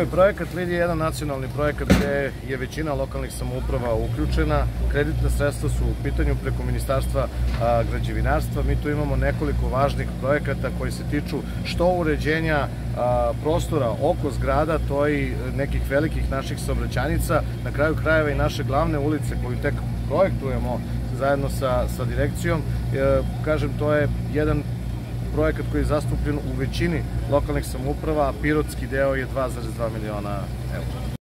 Tako je, projekat LID je jedan nacionalni projekat gde je većina lokalnih samouprava uključena. Kreditna sredstva su u pitanju preko Ministarstva građevinarstva. Mi tu imamo nekoliko važnih projekata koji se tiču što uređenja prostora oko zgrada, to i nekih velikih naših saobraćajnica, na kraju krajeva i naše glavne ulice koju tek projektujemo zajedno sa direkcijom. Kažem, to je jedan projekat koji je zastupljen u većini lokalnih samouprava, a pirotski deo je 2,2 miliona evra.